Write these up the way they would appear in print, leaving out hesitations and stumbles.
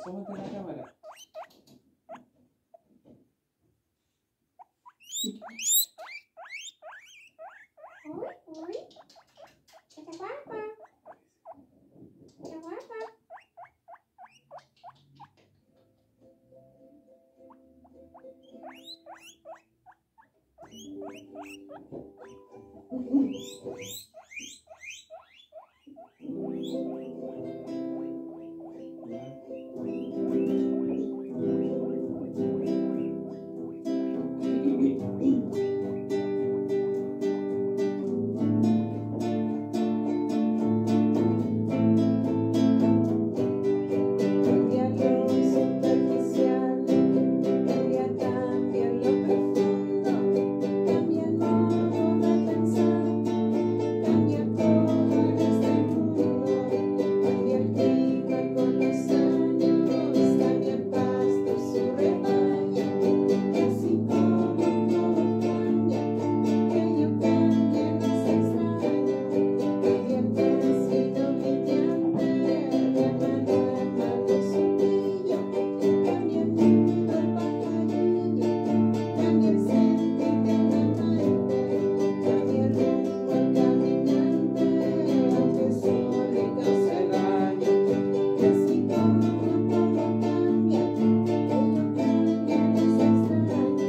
asómate a la cámara. Uy. Está guapa. Está guapa. Cambia lo superficial, cambia también lo profundo, cambia el modo de pensar, cambia todo en este mundo, cambia el clima con los años, cambia el pasto su rebaño, y así como todo cambia, que yo cambie no es extraño, cambia el vecino brillante, de mano en mano su brillo, cambia el mundo el pajarillo, cambia el sentimiento amante, cambia el rumbo al caminante, aunque solo le cause daño, y así como todo cambia, que yo cambie no es extraño,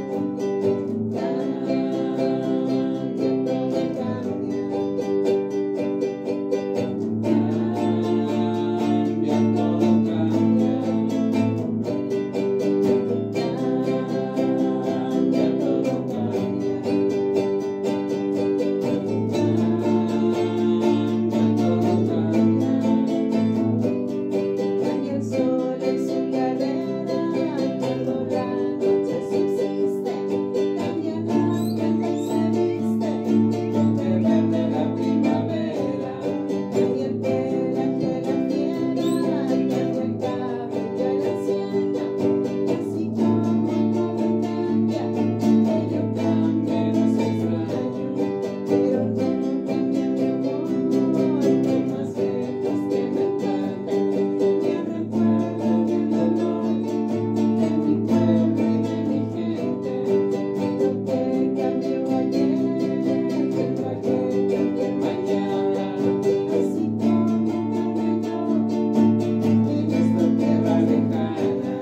cambia el sol en su carrera, cuando la noche subsiste, cambia la prenda y se viste, de verde la primavera, cambia el pelaje la fiera, cambia el cabello el anciano, y así como todo cambia, que yo cambie no es extraño, pero no cambia mi amor, por más lejos que me encuentre, me recuerda el dolor de mi pueblo y de mi gente, lo que cambió ayer, tengo que cambiar mañana, así como cambio yo en esta tierra lejana,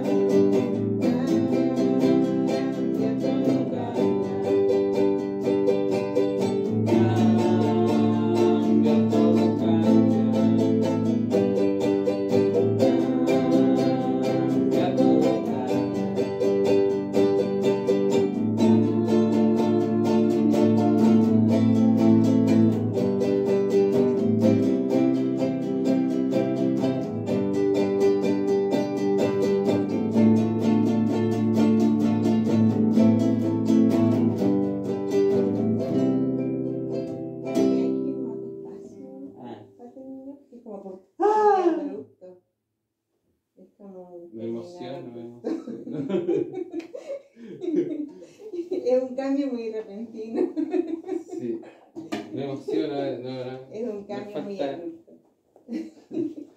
cambia todo cambia todo cambia todo Me emociono. Es un cambio muy repentino. Sí, me emociona, no. Es un cambio muy falta- abrupto.